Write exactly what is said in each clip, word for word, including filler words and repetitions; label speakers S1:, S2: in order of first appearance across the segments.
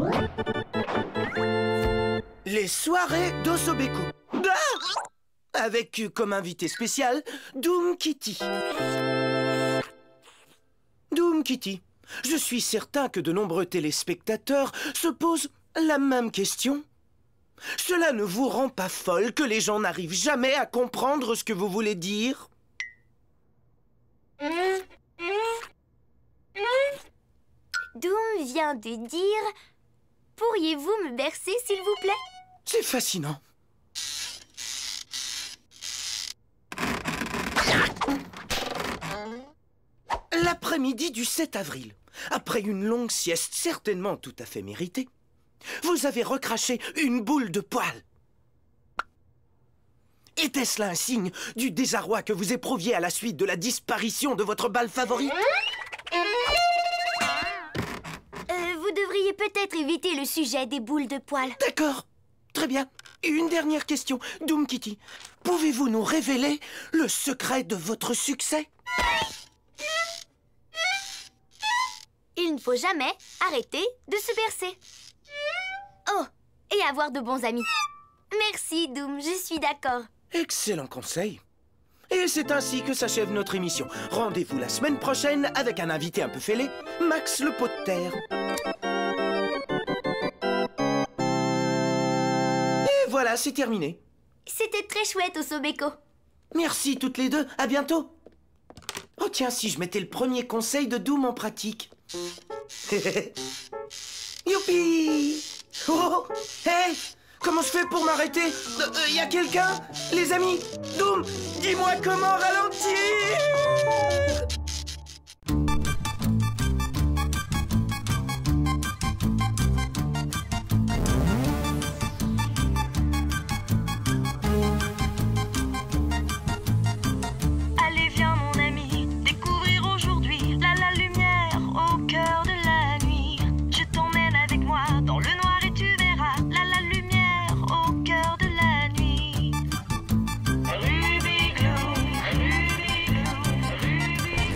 S1: Les soirées d'Osobeko. Ah, avec comme invité spécial Doom Kitty. Doom Kitty, je suis certain que de nombreux téléspectateurs se posent la même question. Cela ne vous rend pas folle que les gens n'arrivent jamais à comprendre ce que vous voulez dire?
S2: Doom vient de dire... Pourriez-vous me bercer, s'il vous plaît?
S1: C'est fascinant. L'après-midi du sept avril, après une longue sieste certainement tout à fait méritée, vous avez recraché une boule de poil. Était-ce là un signe du désarroi que vous éprouviez à la suite de la disparition de votre balle favorite?
S2: Euh, vous devriez peut-être éviter le sujet des boules de poil.
S1: D'accord, très bien. Une dernière question, Doom Kitty. Pouvez-vous nous révéler le secret de votre succès?
S2: Il ne faut jamais arrêter de se bercer. Oh, et avoir de bons amis. Merci, Doom, je suis d'accord.
S1: Excellent conseil. Et c'est ainsi que s'achève notre émission. Rendez-vous la semaine prochaine avec un invité un peu fêlé, Max le pot de terre. Et voilà, c'est terminé.
S2: C'était très chouette, Osobeko.
S1: Merci toutes les deux, à bientôt. Oh tiens, si je mettais le premier conseil de Doom en pratique. Youpi! Oh! Hey! Comment je fais pour m'arrêter? Il euh, y a quelqu'un? Les amis? Doom, dis-moi comment ralentir!
S3: Allez, viens mon ami, découvrir aujourd'hui la la lumière au cœur de la nuit. Je t'emmène avec moi dans le noir et tu verras la la lumière au cœur de la nuit. Ruby Glue, Ruby Glue, Ruby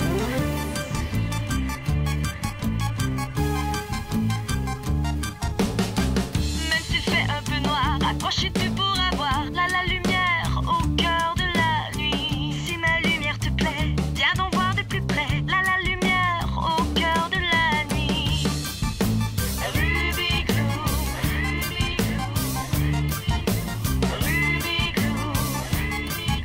S3: Glue. Même tu fais un peu noir, accroche-tu pour avoir la la lumière au cœur de la nuit. Si ma lumière te plaît, viens donc voir de plus près la la lumière au cœur de la nuit. Ruby Glue, Ruby Glue, Ruby Glue, Ruby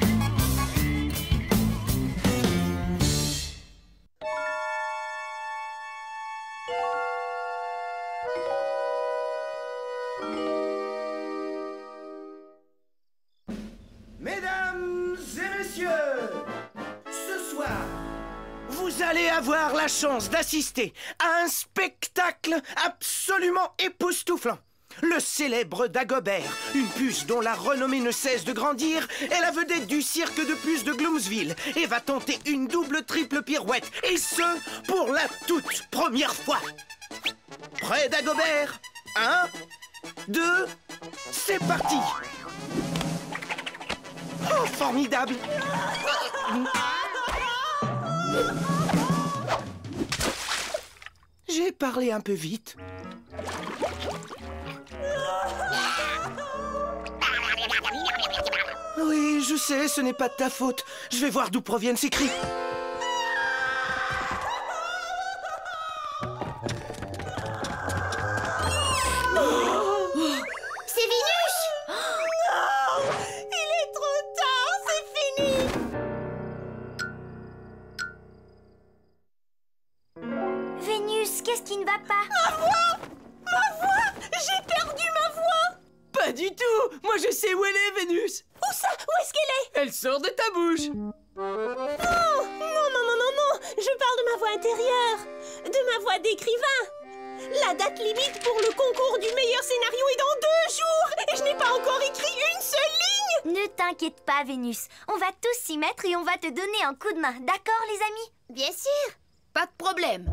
S1: Mesdames et messieurs, ce soir, vous allez avoir la chance d'assister à un spectacle absolument époustouflant. Le célèbre Dagobert, une puce dont la renommée ne cesse de grandir, est la vedette du cirque de puces de Gloomsville et va tenter une double triple pirouette, et ce, pour la toute première fois. Prêt, Dagobert? Un, deux, c'est parti! Oh, formidable! J'ai parlé un peu vite. Oui, je sais, ce n'est pas de ta faute. Je vais voir d'où proviennent ces cris.
S2: C'est Vénus!
S4: Non! Il est trop tard, c'est fini!
S2: Vénus, qu'est-ce qui ne va pas?
S4: Ma voix! Ma voix! J'ai perdu ma voix!
S5: Pas du tout! Moi je sais où elle est, Vénus!
S4: Où ça? Où est-ce qu'elle est?
S5: Elle sort de ta bouche!
S4: Non! Non, non, non, non, non! Je parle de ma voix intérieure! De ma voix d'écrivain! La date limite pour le concours du meilleur scénario est dans deux jours! Et je n'ai pas encore écrit une seule ligne!
S2: Ne t'inquiète pas, Vénus. On va tous s'y mettre et on va te donner un coup de main. D'accord, les amis? Bien sûr!
S6: Pas de problème.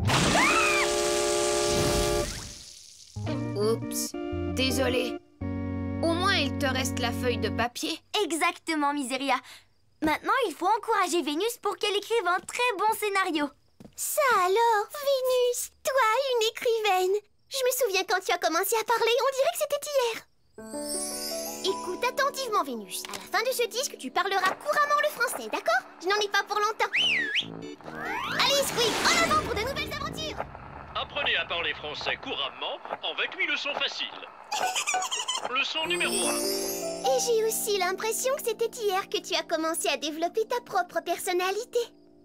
S6: Oups, désolé. Au moins, il te reste la feuille de papier.
S2: Exactement, Miseria. Maintenant, il faut encourager Vénus pour qu'elle écrive un très bon scénario. Ça alors, Vénus, toi, une écrivaine. Je me souviens quand tu as commencé à parler, on dirait que c'était hier. Écoute attentivement, Vénus. À la fin de ce disque, tu parleras couramment le français, d'accord? Je n'en ai pas pour longtemps. Allez, Squeak, en avant pour de nouvelles aventures.
S7: Apprenez à parler français couramment avec huit leçons faciles. Leçon numéro un.
S2: Et j'ai aussi l'impression que c'était hier que tu as commencé à développer ta propre personnalité.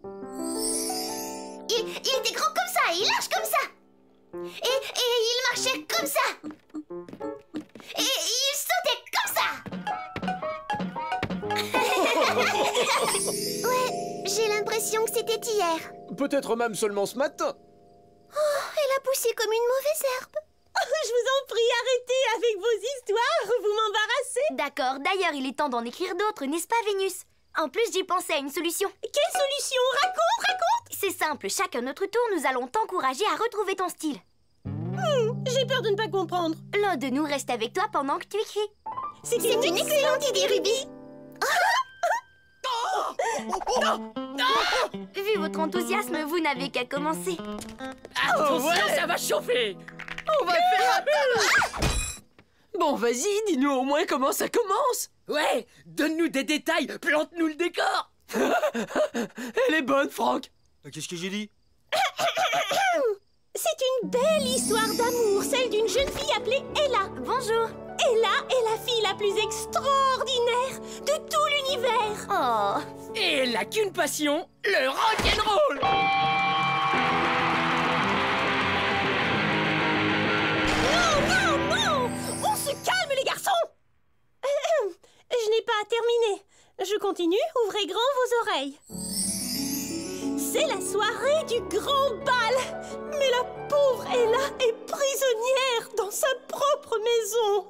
S2: Il, il était grand comme ça, et large comme ça. Et, et il marchait comme ça. Et il sautait comme ça. Ouais, j'ai l'impression que c'était hier.
S8: Peut-être même seulement ce matin.
S2: Oh, elle a poussé comme une mauvaise herbe.
S4: Je vous en prie, arrêtez avec vos histoires, vous m'embarrassez.
S2: D'accord, d'ailleurs, il est temps d'en écrire d'autres, n'est-ce pas, Vénus? En plus, j'ai pensé à une solution.
S4: Quelle solution? Raconte, raconte.
S2: C'est simple, chacun notre tour, nous allons t'encourager à retrouver ton style.
S4: Hmm, j'ai peur de ne pas comprendre.
S2: L'un de nous reste avec toi pendant que tu écris.
S4: C'est une, une excellente idée, Ruby.
S2: Vu votre enthousiasme, vous n'avez qu'à commencer.
S5: Attention, ouais, ça va chauffer. On va faire un tabac. Bon, vas-y, dis-nous au moins comment ça commence. Ouais, donne-nous des détails, plante-nous le décor. Elle est bonne, Franck.
S8: Qu'est-ce que j'ai dit?
S4: C'est une belle histoire d'amour, celle d'une jeune fille appelée Ella.
S2: Bonjour.
S4: Ella est la fille la plus extraordinaire de tout l'univers.
S2: Oh.
S5: Et elle n'a qu'une passion, le rock'n'roll.
S4: Non, non, non. On se calme, les garçons. Je n'ai pas terminé. Je continue, ouvrez grand vos oreilles. C'est la soirée du grand bal. Mais la pauvre Ella est prisonnière dans sa propre maison.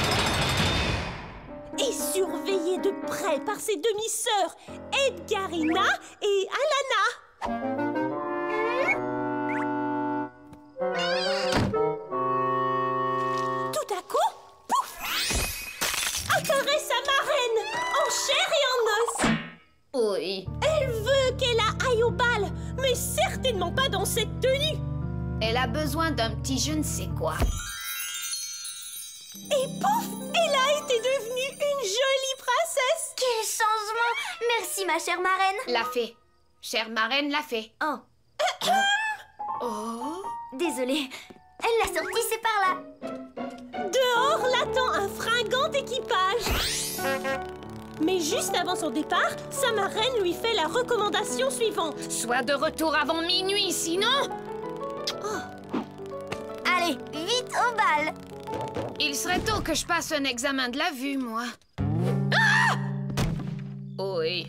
S4: Et surveillée de près par ses demi-sœurs Edgarina et Alana. Tout à coup, pouf, apparaît sa marraine, en chair et en os.
S6: Oui.
S4: Elle veut qu'Ella aille au bal, mais certainement pas dans cette tenue.
S6: Elle a besoin d'un petit je ne sais quoi.
S4: Et pouf, Ella était devenue une jolie princesse.
S2: Quel changement! Merci, ma chère marraine.
S6: La fée. Chère marraine, la fée.
S2: Oh.
S6: Oh.
S2: Désolée. Elle l'a sortie, c'est par là.
S4: Dehors l'attend un fringant équipage. Mais juste avant son départ, sa marraine lui fait la recommandation suivante.
S6: Sois de retour avant minuit, sinon...
S2: Allez, vite au bal.
S6: Il serait temps que je passe un examen de la vue, moi. Ah! Oui.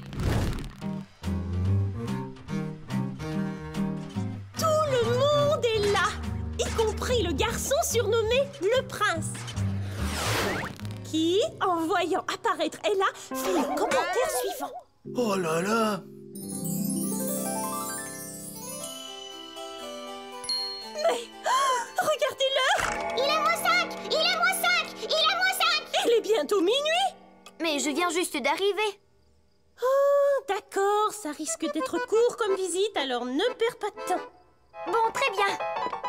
S4: Tout le monde est là, y compris le garçon surnommé le prince. Qui, en voyant apparaître Ella, fait le commentaire suivant.
S1: Oh là là!
S4: Mais, oh, regardez-le!
S2: Il est moins cinq! Il est moins cinq! Il est moins cinq!
S4: Il est bientôt minuit!
S2: Mais je viens juste d'arriver.
S4: Oh, d'accord, ça risque d'être court comme visite, alors ne perds pas de temps.
S2: Bon, très bien.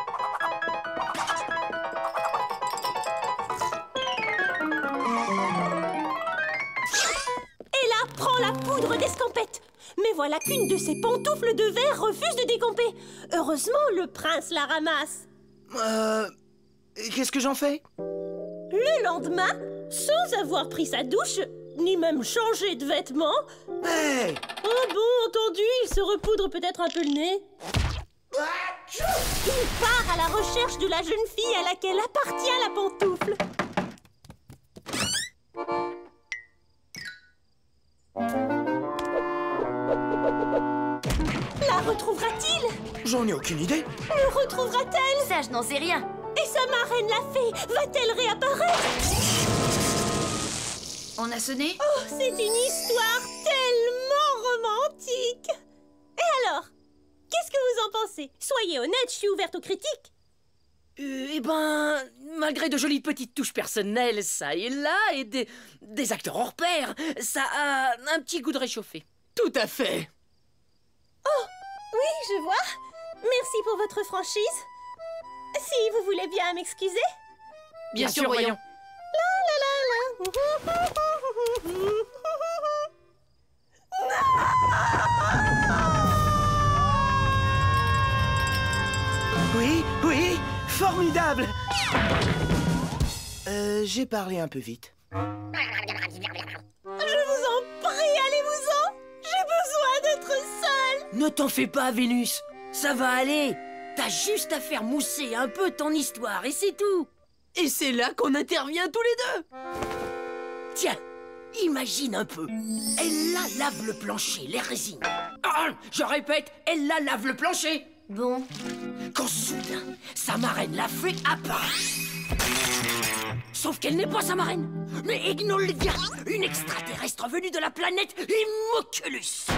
S4: Ella prend la poudre d'escampette. Mais voilà qu'une de ses pantoufles de verre refuse de décamper. Heureusement, le prince la ramasse.
S1: Euh... Qu'est-ce que j'en fais?
S4: Le lendemain, sans avoir pris sa douche, ni même changé de vêtements...
S1: Hey!
S4: Oh bon, entendu, il se repoudre peut-être un peu le nez. Il part à la recherche de la jeune fille à laquelle appartient la pantoufle. La retrouvera-t-il?
S1: J'en ai aucune idée.
S4: Le retrouvera-t-elle?
S2: Ça, je n'en sais rien.
S4: Et sa marraine la fée, va-t-elle réapparaître?
S6: On a sonné?
S4: Oh, c'est une histoire tellement romantique. Et alors, qu'est-ce que vous en pensez? Soyez honnête, je suis ouverte aux critiques.
S5: Euh, eh ben, malgré de jolies petites touches personnelles, ça et là, et des, des acteurs hors pair, ça a un petit goût de réchauffé. Tout à fait.
S4: Oh, oui, je vois. Merci pour votre franchise. Si vous voulez voulez bien m'excuser?
S5: Bien, bien sûr, voyons.
S4: La la la la.
S1: Oui, oui, formidable. Euh, j'ai parlé un peu vite.
S4: Je vous en prie, allez-vous-en. J'ai besoin d'être seule.
S5: Ne t'en fais pas, Vénus. Ça va aller. T'as juste à faire mousser un peu ton histoire et c'est tout. Et c'est là qu'on intervient tous les deux. Tiens, imagine un peu. Ella lave le plancher, les résines. Ah, je répète, Ella lave le plancher.
S2: Bon.
S5: Quand soudain, sa marraine la fait apparaître. Sauf qu'elle n'est pas sa marraine, mais Ignolga, une extraterrestre venue de la planète Immoculus.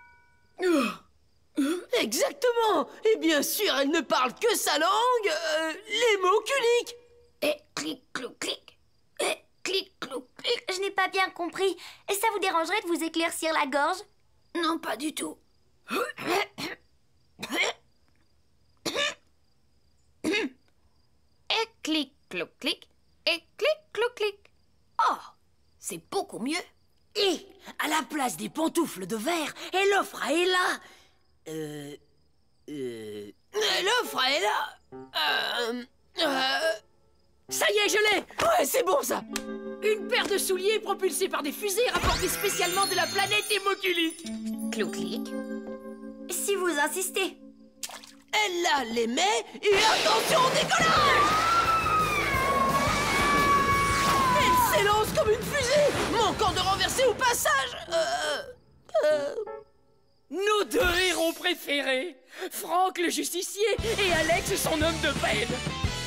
S5: Exactement. Et bien sûr, elle ne parle que sa langue, euh, l'hémoculique.
S2: Et clic, clou, clic. Et clic, clou, clic. Je n'ai pas bien compris. Et ça vous dérangerait de vous éclaircir la gorge?
S5: Non, pas du tout.
S6: Et clic, clou, clic. Et clic, clou, clic.
S5: Oh, c'est beaucoup mieux. Et, à la place des pantoufles de verre, elle offre à Ella... Euh... Euh... Elle offre à Ella... Euh... Euh... Ça y est, je l'ai. Ouais, c'est bon, ça. Une paire de souliers propulsés par des fusées rapportées spécialement de la planète Hémoculique.
S6: Clou, clic.
S2: Si vous insistez.
S5: Ella les met et attention au décollage. Elle s'élance comme une fusée, manquant de renverser au passage. Euh... Euh... Nos deux héros préférés, Franck le justicier et Alex son homme de peine,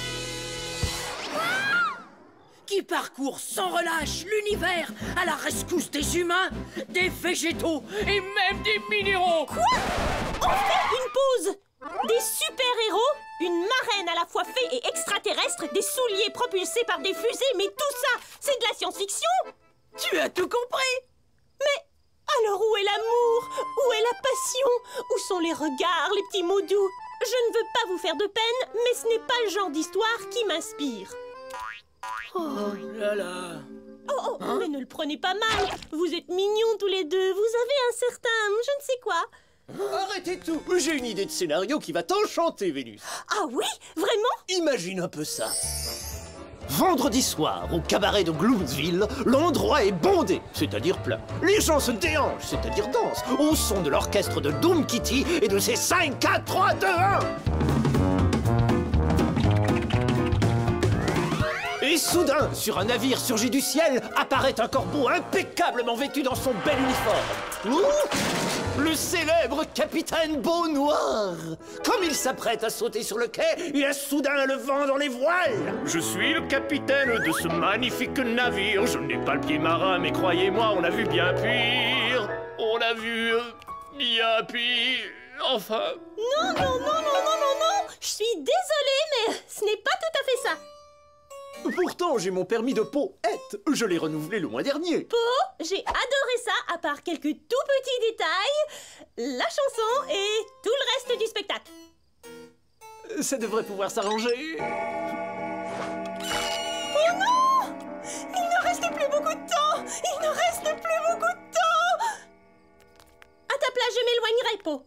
S5: qui parcourent sans relâche l'univers à la rescousse des humains, des végétaux et même des minéraux.
S4: Quoi? On fait une pause. Des super-héros, une marraine à la fois fée et extraterrestre, des souliers propulsés par des fusées, mais tout ça, c'est de la science-fiction?
S5: Tu as tout compris.
S4: Mais alors où est l'amour? Où est la passion? Où sont les regards, les petits mots doux? Je ne veux pas vous faire de peine, mais ce n'est pas le genre d'histoire qui m'inspire.
S5: Oh là là.
S4: Oh, oh, hein? Mais ne le prenez pas mal. Vous êtes mignons tous les deux. Vous avez un certain, je ne sais quoi.
S8: Arrêtez tout. J'ai une idée de scénario qui va t'enchanter, Vénus.
S4: Ah oui? Vraiment?
S8: Imagine un peu ça. Vendredi soir, au cabaret de Gloomsville, l'endroit est bondé, c'est-à-dire plein. Les gens se déhanchent, c'est-à-dire dansent, au son de l'orchestre de Doom Kitty et de ses cinq, quatre, trois, deux, un. Et soudain, sur un navire surgi du ciel, apparaît un corbeau impeccablement vêtu dans son bel uniforme. Ouh, le célèbre capitaine Beau Noir. Comme il s'apprête à sauter sur le quai, il a soudain le vent dans les voiles.
S7: Je suis le capitaine de ce magnifique navire. Je n'ai pas le pied marin, mais croyez-moi, on a vu bien pire. On a vu euh, bien pire. Enfin...
S4: Non, non, non, non, non, non, non. Je suis désolée, mais ce n'est pas tout à fait ça.
S8: Pourtant, j'ai mon permis de poète. Je l'ai renouvelé le mois dernier.
S4: Po, j'ai adoré ça, à part quelques tout petits détails, la chanson et tout le reste du spectacle.
S8: Ça devrait pouvoir s'arranger.
S4: Oh non! Il ne reste plus beaucoup de temps! Il ne reste plus beaucoup de temps! À ta place, je m'éloignerai, Po.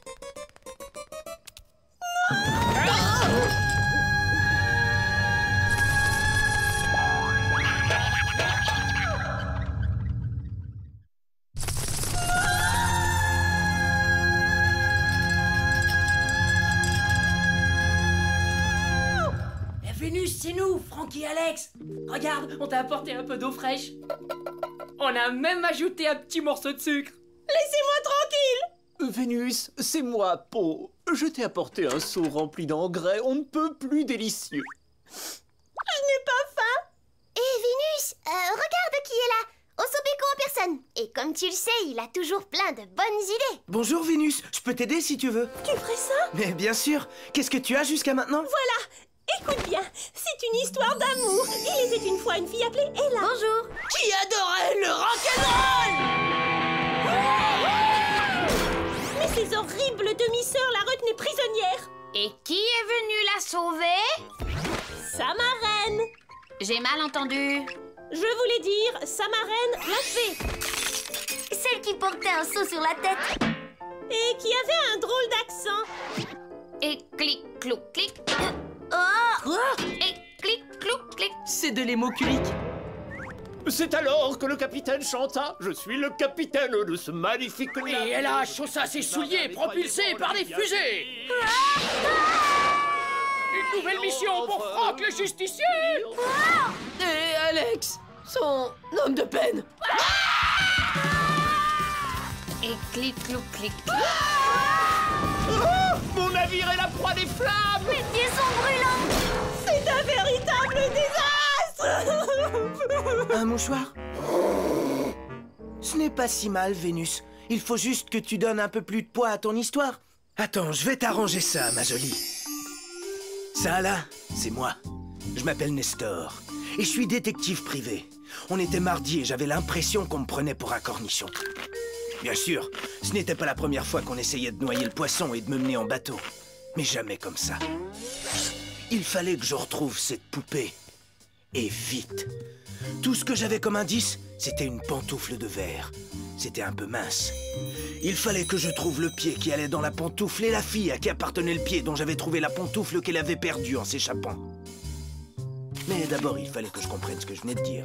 S5: Vénus, c'est nous, Franck et Alex. Regarde, on t'a apporté un peu d'eau fraîche. On a même ajouté un petit morceau de sucre.
S4: Laissez-moi tranquille!
S8: Vénus, c'est moi, Po. Je t'ai apporté un seau rempli d'engrais, on ne peut plus délicieux.
S4: Je n'ai pas faim.
S2: Hé, Vénus, euh, regarde qui est là. Osobeko en personne. Et comme tu le sais, il a toujours plein de bonnes idées.
S1: Bonjour Vénus, je peux t'aider si tu veux.
S4: Tu ferais ça?
S1: Mais bien sûr. Qu'est-ce que tu as jusqu'à maintenant?
S4: Voilà. Écoute bien, c'est une histoire d'amour. Il était une fois une fille appelée Ella.
S2: Bonjour.
S5: Qui adorait le rock'n'roll.
S4: Mais ces horribles demi-sœurs la retenaient prisonnière.
S6: Et qui est venu la sauver?
S4: Samarène.
S2: J'ai mal entendu.
S4: Je voulais dire Samarène la fée.
S2: Celle qui portait un seau sur la tête.
S4: Et qui avait un drôle d'accent.
S6: Et clic, clouc, clic.
S2: Oh!
S5: Quoi?
S6: Et clic, clouc, clic.
S5: C'est de l'émoculique.
S7: C'est alors que le capitaine chanta « Je suis le capitaine de ce magnifique navire ».
S9: Et elle a chaussé ses souliers propulsés par des fusées. Une nouvelle mission pour Franck le justicier.
S5: Et Alex, son homme de peine.
S6: Et clic, clouc, clic.
S7: Oh, mon navire est la proie des flammes.
S2: Les pieds sont brûlants.
S4: C'est un véritable désastre.
S1: Un mouchoir? Ce n'est pas si mal, Vénus. Il faut juste que tu donnes un peu plus de poids à ton histoire. Attends, je vais t'arranger ça, ma jolie. Ça, là, c'est moi. Je m'appelle Nestor. Et je suis détective privé. On était mardi et j'avais l'impression qu'on me prenait pour un cornichon. Bien sûr, ce n'était pas la première fois qu'on essayait de noyer le poisson et de me mener en bateau. Mais jamais comme ça. Il fallait que je retrouve cette poupée. Et vite. Tout ce que j'avais comme indice, c'était une pantoufle de verre. C'était un peu mince. Il fallait que je trouve le pied qui allait dans la pantoufle et la fille à qui appartenait le pied dont j'avais trouvé la pantoufle qu'elle avait perdue en s'échappant. Mais d'abord, il fallait que je comprenne ce que je venais de dire.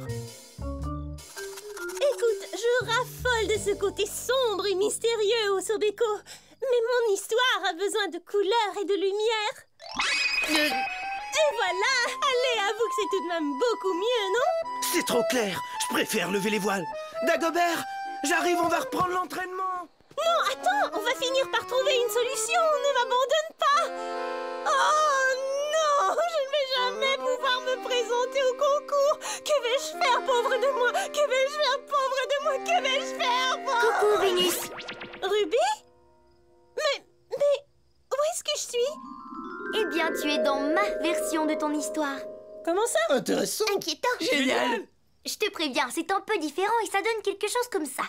S4: Écoute, je raffole de ce côté sombre et mystérieux au Sobeco. Mais mon histoire a besoin de couleurs et de lumière. Et voilà! Allez, avoue que c'est tout de même beaucoup mieux, non?
S1: C'est trop clair. Je préfère lever les voiles. Dagobert, j'arrive, on va reprendre l'entraînement.
S4: Non, attends, on va finir par trouver une solution. Ne m'abandonne pas. Oh non, je ne vais jamais pouvoir me présenter au concours. Que vais-je faire, pauvre de moi? Que vais-je faire, pauvre de moi? Que vais-je faire, pauvre...
S2: Coucou, Vénus.
S4: Ruby? Mais, mais, où est-ce que je suis?
S2: Eh bien, tu es dans ma version de ton histoire.
S4: Comment ça?
S8: Intéressant.
S2: Inquiétant.
S5: Génial.
S2: Je te préviens, c'est un peu différent et ça donne quelque chose comme ça.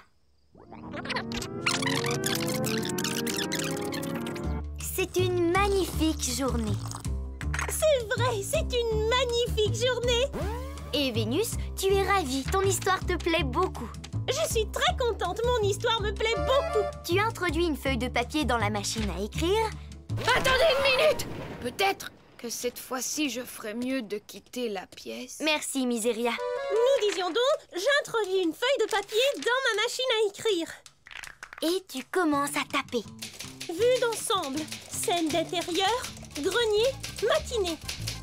S2: C'est une magnifique journée.
S4: C'est vrai, c'est une magnifique journée.
S2: Et Vénus, tu es ravie, ton histoire te plaît beaucoup.
S4: Je suis très contente, mon histoire me plaît beaucoup.
S2: Tu as introduit une feuille de papier dans la machine à écrire.
S6: Attendez une minute. Peut-être que cette fois-ci, je ferais mieux de quitter la pièce.
S2: Merci, Miséria.
S4: Nous disions donc, j'introduis une feuille de papier dans ma machine à écrire.
S2: Et tu commences à taper.
S4: Vue d'ensemble, scène d'intérieur, grenier, matinée.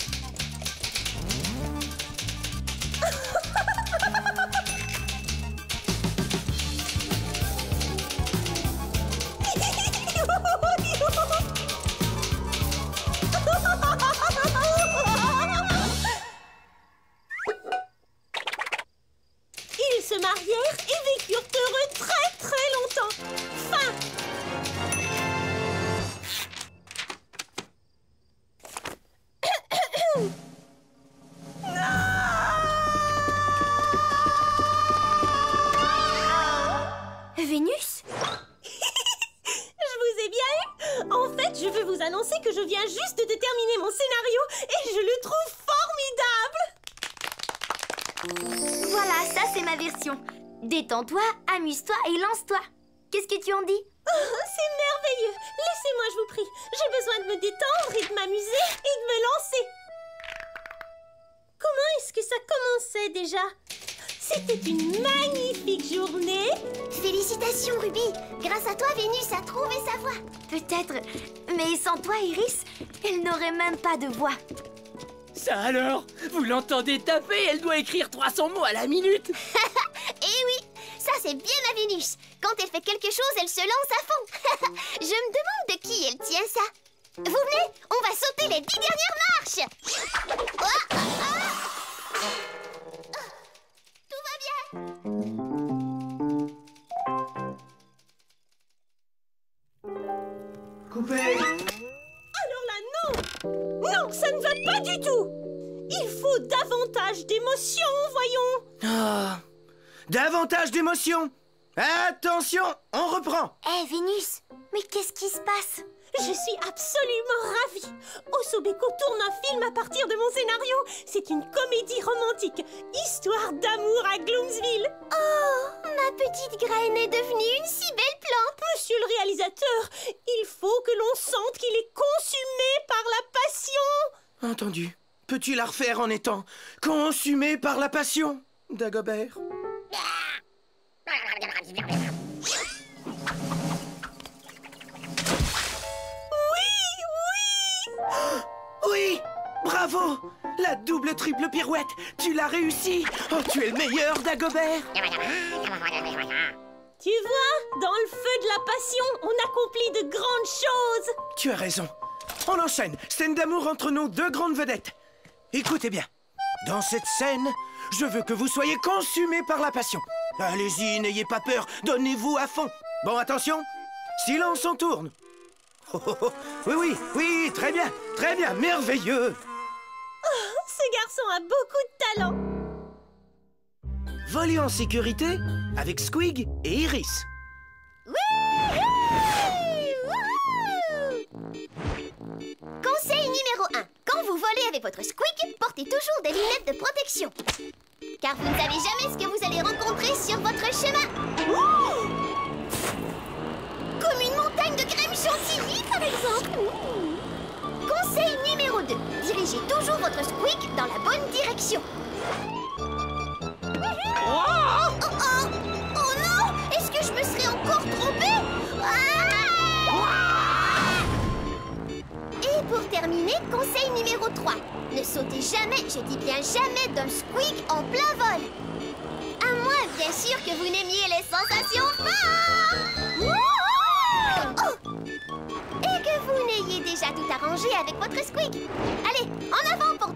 S4: Ils se marièrent et vécurent heureux très très longtemps. Fin.
S2: Vénus?
S4: Je vous ai bien eu. En fait, je veux vous annoncer que je viens juste de terminer mon scénario et je le trouve formidable.
S2: Voilà, ça c'est ma version. Détends-toi, amuse-toi et lance-toi. Qu'est-ce que tu en dis?
S4: Oh, c'est merveilleux. Laissez-moi, je vous prie. J'ai besoin de me détendre et de m'amuser et de me lancer. Comment est-ce que ça commençait déjà? C'était une magnifique journée.
S2: Félicitations, Ruby. Grâce à toi, Vénus a trouvé sa voix. Peut-être, mais sans toi, Iris, elle n'aurait même pas de voix.
S5: Ça alors? Vous l'entendez taper? Elle doit écrire trois cents mots à la minute.
S2: Eh oui, ça c'est bien à Vénus. Quand elle fait quelque chose, elle se lance à fond. Je me demande de qui elle tient ça. Vous venez? On va sauter les dix dernières marches. Oh, oh, oh. Tout va bien.
S1: Coupé.
S4: Alors là, non. Non, ça ne va pas du tout. Il faut davantage d'émotion, voyons.
S1: Ah, davantage d'émotion. Attention, on reprend.
S2: Hé, hey, Vénus, mais qu'est-ce qui se passe?
S4: Je suis absolument ravie. Osobeko tourne un film à partir de mon scénario. C'est une comédie romantique. Histoire d'amour à Gloomsville.
S2: Oh, ma petite graine est devenue une si belle plante.
S4: Monsieur le réalisateur, il faut que l'on sente qu'il est consumé par la passion.
S1: Entendu. Peux-tu la refaire en étant consumé par la passion, Dagobert? Oui, bravo! La double triple pirouette, tu l'as réussi! Oh, tu es le meilleur, Dagobert!
S4: Tu vois, dans le feu de la passion, on accomplit de grandes choses!
S1: Tu as raison. On enchaîne. Scène d'amour entre nos deux grandes vedettes. Écoutez bien. Dans cette scène, je veux que vous soyez consumés par la passion. Allez-y, n'ayez pas peur. Donnez-vous à fond. Bon, attention. Silence, on tourne. Oh, oh, oh. Oui, oui, oui, très bien, très bien, merveilleux.
S4: Oh, ce garçon a beaucoup de talent.
S1: Voler en sécurité avec Squig et Iris.
S2: Conseil numéro un. Quand vous volez avec votre Squig, portez toujours des lunettes de protection. Car vous ne savez jamais ce que vous allez rencontrer sur votre chemin. Ouh! Comme une montagne de crème chantilly, par exemple. Ouh. Conseil numéro deux. Dirigez toujours votre Squig dans la bonne direction. Oh, oh, oh non! Est-ce que je me serais encore trompée? Ah! Et pour terminer, conseil numéro trois. Ne sautez jamais, je dis bien jamais, d'un Squig en plein vol. À moins, bien sûr, que vous n'aimiez les sensations fortes. Oh! Et que vous n'ayez déjà tout arrangé avec votre Squig. Allez, en avant pour